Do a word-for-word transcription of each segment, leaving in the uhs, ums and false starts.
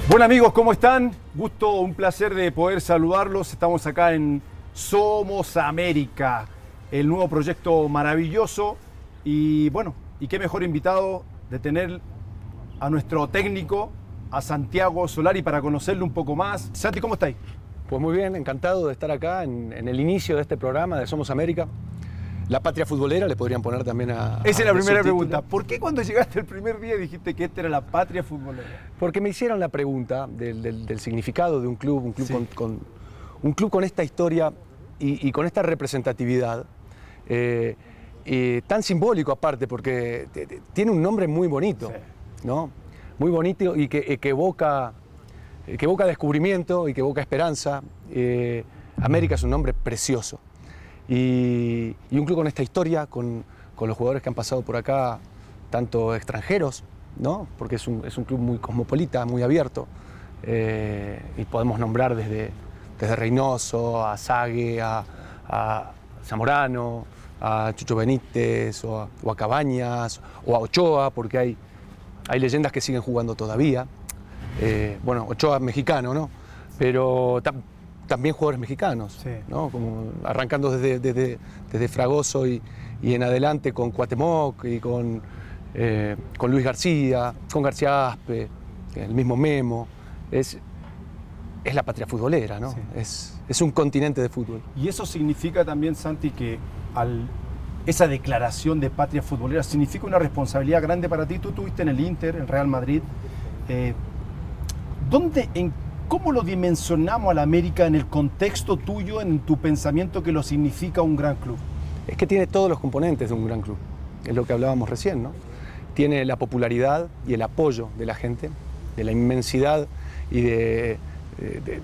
Bueno amigos, ¿cómo están? Gusto, un placer de poder saludarlos. Estamos acá en Somos América, el nuevo proyecto maravilloso. Y bueno, y qué mejor invitado de tener a nuestro técnico, a Santiago Solari, para conocerlo un poco más. Santi, ¿cómo estáis? Pues muy bien, encantado de estar acá en, en el inicio de este programa de Somos América. La patria futbolera le podrían poner también a... Esa es la primera subtítulo. pregunta. ¿Por qué cuando llegaste el primer día dijiste que esta era la patria futbolera? Porque me hicieron la pregunta del, del, del significado de un club, un club, Sí. con, con, un club con esta historia y, y con esta representatividad, eh, eh, tan simbólico aparte, porque te, te, tiene un nombre muy bonito, Sí. ¿no? Muy bonito y que, que, evoca, que evoca descubrimiento y que evoca esperanza. Eh, América es un nombre precioso. Y, y un club con esta historia, con, con los jugadores que han pasado por acá, tanto extranjeros, ¿no? Porque es un, es un club muy cosmopolita, muy abierto, eh, y podemos nombrar desde, desde Reynoso, a Sague, a, a Zamorano, a Chucho Benítez, o a, o a Cabañas, o a Ochoa, porque hay, hay leyendas que siguen jugando todavía. Eh, bueno, Ochoa mexicano, ¿no? Pero también jugadores mexicanos, Sí. ¿no? Como arrancando desde, desde, desde Fragoso y, y en adelante con Cuauhtémoc y con, eh, con Luis García, con García Aspe, el mismo Memo. Es, es la patria futbolera, ¿no? Sí. Es, es un continente de fútbol. Y eso significa también, Santi, que al, esa declaración de patria futbolera significa una responsabilidad grande para ti. Tú estuviste en el Inter, en Real Madrid. Eh, ¿Dónde, en ¿Cómo lo dimensionamos a la América en el contexto tuyo, en tu pensamiento que lo significa un gran club? Es que tiene todos los componentes de un gran club, es lo que hablábamos recién, ¿no? Tiene la popularidad y el apoyo de la gente, de la inmensidad y de, de, de,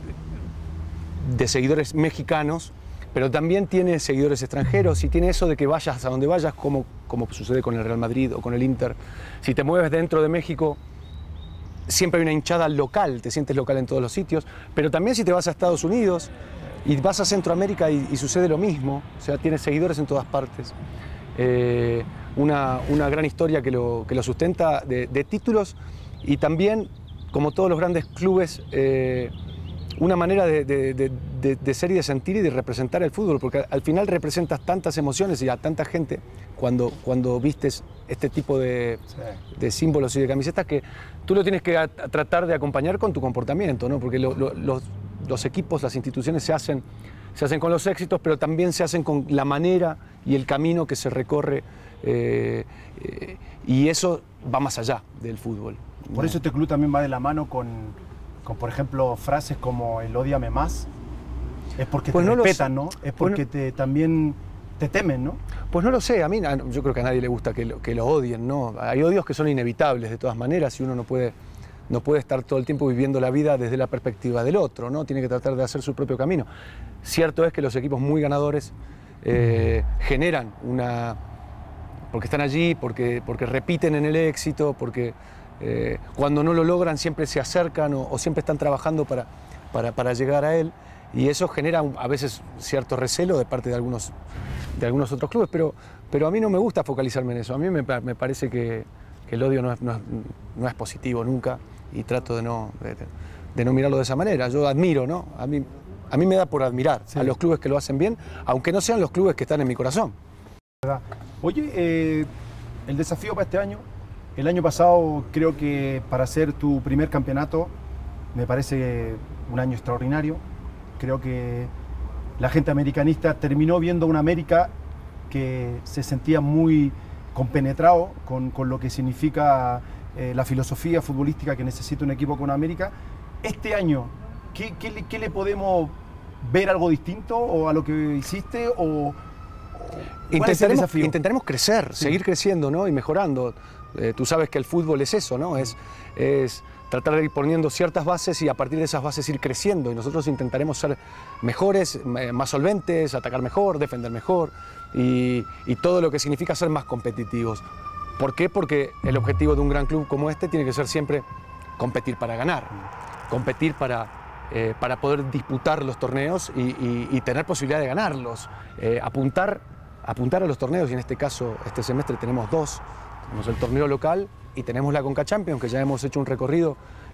de seguidores mexicanos, pero también tiene seguidores extranjeros y tiene eso de que vayas a donde vayas, como, como sucede con el Real Madrid o con el Inter. Si te mueves dentro de México, siempre hay una hinchada local, te sientes local en todos los sitios, pero también si te vas a Estados Unidos y vas a Centroamérica y, y sucede lo mismo, o sea, tienes seguidores en todas partes. Eh, una, una gran historia que lo, que lo sustenta de, de títulos y también, como todos los grandes clubes, eh, una manera de, de, de, de, de ser y de sentir y de representar el fútbol, porque al final representas tantas emociones y a tanta gente cuando, cuando vistes este tipo de, Sí. de símbolos y de camisetas que tú lo tienes que a, a tratar de acompañar con tu comportamiento, ¿no? Porque lo, lo, los, los equipos, las instituciones se hacen, se hacen con los éxitos, pero también se hacen con la manera y el camino que se recorre, eh, eh, y eso va más allá del fútbol. Por ¿no? eso este club también va de la mano con, con por ejemplo, frases como el ódiame más. Es porque Pues te no lo respetan, sé. ¿no? Es Pues porque no- te, también te temen, ¿no? Pues no lo sé, a mí a- yo creo que a nadie le gusta que lo, que lo odien, ¿no? Hay odios que son inevitables de todas maneras y uno no puede, no puede estar todo el tiempo viviendo la vida desde la perspectiva del otro, ¿no? Tiene que tratar de hacer su propio camino. Cierto es que los equipos muy ganadores eh, generan una... porque están allí, porque, porque repiten en el éxito, porque eh, cuando no lo logran siempre se acercan o, o siempre están trabajando para, para, para llegar a él. Y eso genera un, a veces cierto recelo de parte de algunos, de algunos otros clubes, pero, pero a mí no me gusta focalizarme en eso. A mí me, me parece que, que el odio no es, no, es, no es positivo nunca y trato de no, de, de no mirarlo de esa manera. Yo admiro, ¿no? A mí, a mí me da por admirar Sí. a los clubes que lo hacen bien, aunque no sean los clubes que están en mi corazón. Oye, eh, el desafío para este año, el año pasado creo que para hacer tu primer campeonato me parece un año extraordinario. Creo que la gente americanista terminó viendo una América que se sentía muy compenetrado con, con lo que significa eh, la filosofía futbolística que necesita un equipo con América. Este año, ¿qué, qué, le, qué le podemos ver algo distinto o a lo que hiciste? O, ¿cuál es el Intentaremos, desafío? intentaremos crecer, Sí. seguir creciendo, ¿no? Y mejorando. Eh, tú sabes que el fútbol es eso, ¿no? Es, es tratar de ir poniendo ciertas bases y a partir de esas bases ir creciendo. Y nosotros intentaremos ser mejores, eh, más solventes, atacar mejor, defender mejor y, y todo lo que significa ser más competitivos. ¿Por qué? Porque el objetivo de un gran club como este tiene que ser siempre competir para ganar, competir para, eh, para poder disputar los torneos y, y, y tener posibilidad de ganarlos, eh, apuntar, apuntar a los torneos, y en este caso, este semestre tenemos dos. Tenemos el torneo local y tenemos la Conca Champions, que ya hemos hecho un recorrido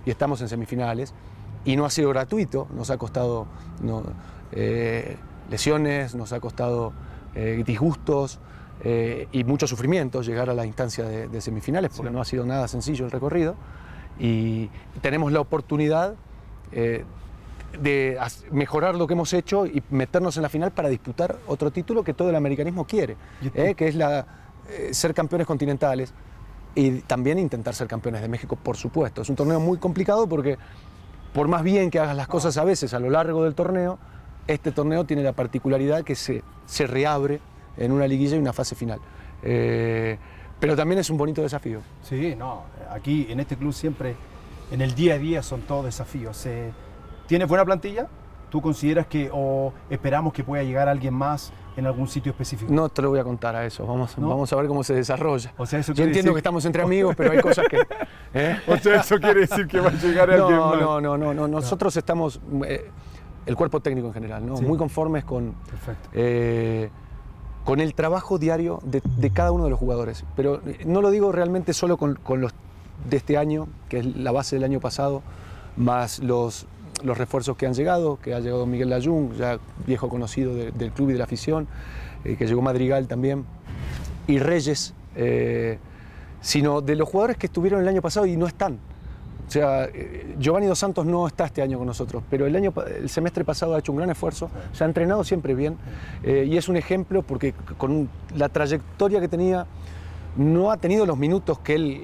y estamos en semifinales. Y no ha sido gratuito, nos ha costado no, eh, lesiones, nos ha costado eh, disgustos eh, y mucho sufrimiento llegar a la instancia de, de semifinales, porque sí. no ha sido nada sencillo el recorrido. Y tenemos la oportunidad eh, de mejorar lo que hemos hecho y meternos en la final para disputar otro título que todo el americanismo quiere, eh, que es la, eh, ser campeones continentales y también intentar ser campeones de México, por supuesto. Es un torneo muy complicado porque por más bien que hagas las cosas a veces a lo largo del torneo, este torneo tiene la particularidad que se, se reabre en una liguilla y una fase final. Eh, pero también es un bonito desafío. Sí, no, aquí en este club siempre, en el día a día son todos desafíos. Eh, ¿Tienes buena plantilla? ¿Tú consideras que o esperamos que pueda llegar alguien más en algún sitio específico? No te lo voy a contar a eso, vamos, ¿no? vamos a ver cómo se desarrolla. O sea, eso Yo entiendo decir... que estamos entre amigos, pero hay cosas que... ¿eh? O sea, eso quiere decir que va a llegar no, alguien más. No, no, no, no, nosotros no. estamos, eh, el cuerpo técnico en general, ¿no? Sí. muy conformes con, eh, con el trabajo diario de, de cada uno de los jugadores. Pero no lo digo realmente solo con, con los de este año, que es la base del año pasado, más los... los refuerzos que han llegado, que ha llegado Miguel Layún, ya viejo conocido de, del club y de la afición, eh, que llegó Madrigal también, y Reyes, eh, sino de los jugadores que estuvieron el año pasado y no están. O sea, eh, Giovanni Dos Santos no está este año con nosotros, pero el, año, el semestre pasado ha hecho un gran esfuerzo, se ha entrenado siempre bien, eh, y es un ejemplo porque con la trayectoria que tenía, no ha tenido los minutos que él...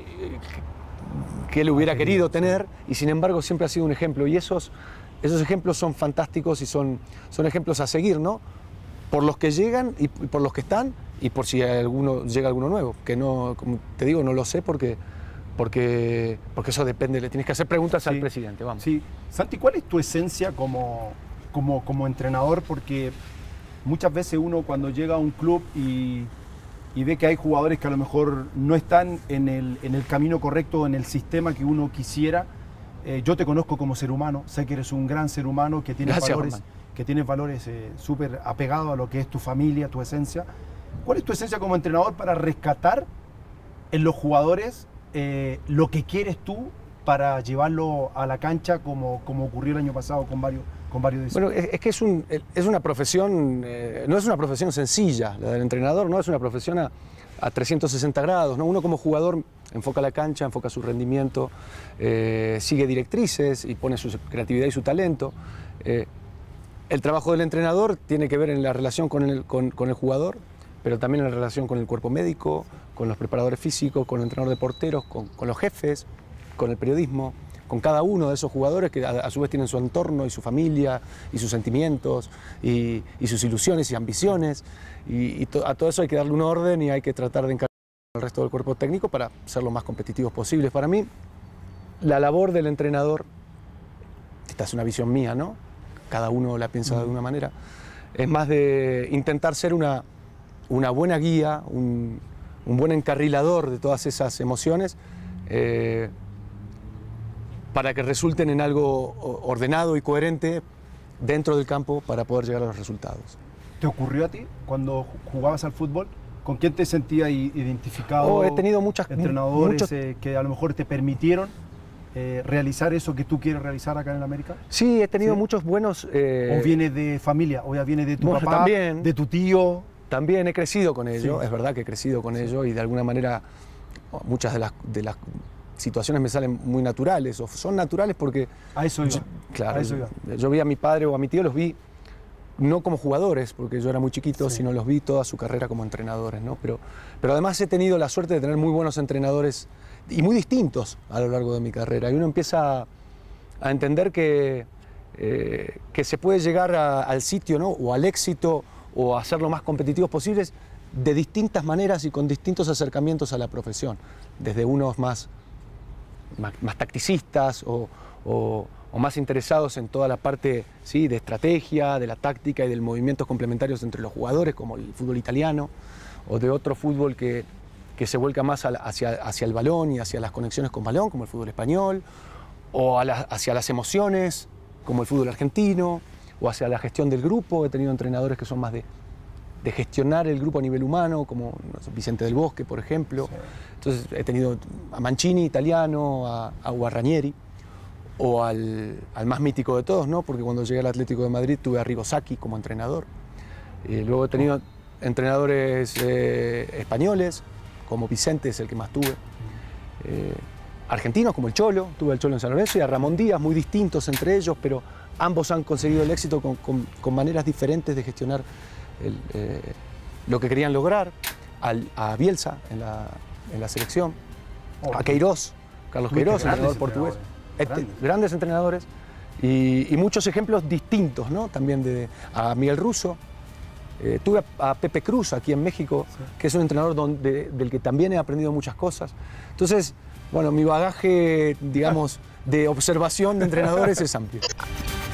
que él hubiera querido tener, y sin embargo siempre ha sido un ejemplo, y esos, esos ejemplos son fantásticos y son, son ejemplos a seguir, ¿no? Por los que llegan y por los que están, y por si alguno, llega alguno nuevo, que no, como te digo, no lo sé porque, porque, porque eso depende, le tienes que hacer preguntas sí, al presidente, vamos. Sí. Santi, ¿cuál es tu esencia como, como, como entrenador? Porque muchas veces uno cuando llega a un club y... y ve que hay jugadores que a lo mejor no están en el, en el camino correcto, en el sistema que uno quisiera. Eh, yo te conozco como ser humano, sé que eres un gran ser humano, que tienes Gracias, valores, que tienes valores eh, súper apegados a lo que es tu familia, tu esencia. ¿Cuál es tu esencia como entrenador para rescatar en los jugadores eh, lo que quieres tú para llevarlo a la cancha como, como ocurrió el año pasado con varios con varios de Bueno, es, es que es, un, es una profesión, eh, no es una profesión sencilla, la del entrenador, no es una profesión a, a trescientos sesenta grados, ¿no? Uno como jugador enfoca la cancha, enfoca su rendimiento, eh, sigue directrices y pone su creatividad y su talento. Eh, el trabajo del entrenador tiene que ver en la relación con el, con, con el jugador, pero también en la relación con el cuerpo médico, con los preparadores físicos, con el entrenador de porteros, con, con los jefes, con el periodismo, con cada uno de esos jugadores que a, a su vez tienen su entorno y su familia y sus sentimientos y, y sus ilusiones y ambiciones, y, y to, a todo eso hay que darle un orden y hay que tratar de encargar al resto del cuerpo técnico para ser lo más competitivos posibles. Para mí, la labor del entrenador, esta es una visión mía, ¿no? Cada uno la piensa mm. de una manera, es más de intentar ser una, una buena guía, un, un buen encarrilador de todas esas emociones, eh, para que resulten en algo ordenado y coherente dentro del campo para poder llegar a los resultados. ¿Te ocurrió a ti cuando jugabas al fútbol? ¿Con quién te sentías identificado? Oh, he tenido muchas entrenadores muchos... eh, que a lo mejor te permitieron eh, realizar eso que tú quieres realizar acá en América. Sí, he tenido ¿Sí? muchos buenos... Eh... ¿O viene de familia? ¿O ya viene de tu bueno, papá? También, ¿De tu tío? También he crecido con ello, sí. es verdad que he crecido con sí. ello y de alguna manera muchas de las... De las situaciones me salen muy naturales, o son naturales porque... A eso iba. Yo, claro, a eso iba. Yo, yo vi a mi padre o a mi tío, los vi no como jugadores, porque yo era muy chiquito, sí. sino los vi toda su carrera como entrenadores, ¿no? Pero, pero además he tenido la suerte de tener muy buenos entrenadores y muy distintos a lo largo de mi carrera. Y uno empieza a entender que, eh, que se puede llegar a, al sitio, ¿no? O al éxito, o a ser lo más competitivos posibles de distintas maneras y con distintos acercamientos a la profesión. Desde unos más... Más, más tacticistas o, o, o más interesados en toda la parte ¿sí? de estrategia, de la táctica y de movimientos complementarios entre los jugadores, como el fútbol italiano, o de otro fútbol que, que se vuelca más a la, hacia, hacia el balón y hacia las conexiones con balón, como el fútbol español, o a la, hacia las emociones, como el fútbol argentino, o hacia la gestión del grupo. He tenido entrenadores que son más de, de gestionar el grupo a nivel humano, como no sé, Vicente del Bosque, por ejemplo. Sí. Entonces he tenido a Mancini, italiano, a, a Guarranieri, o al, al más mítico de todos, ¿no? Porque cuando llegué al Atlético de Madrid tuve a Arrigo Sacchi como entrenador. Y luego he tenido entrenadores eh, españoles, como Vicente es el que más tuve. Eh, argentinos como el Cholo, tuve al Cholo en San Lorenzo, y a Ramón Díaz, muy distintos entre ellos, pero ambos han conseguido el éxito con, con, con maneras diferentes de gestionar el, eh, lo que querían lograr. Al, a Bielsa en la, en la selección, oh, a Queiroz, Carlos Queiroz, entrenador portugués. Este, grandes. grandes entrenadores y, y muchos ejemplos distintos, ¿no? También de a Miguel Russo. Eh, tuve a, a Pepe Cruz aquí en México, sí. que es un entrenador donde, del que también he aprendido muchas cosas. Entonces, bueno, mi bagaje, digamos, de observación de entrenadores es amplio.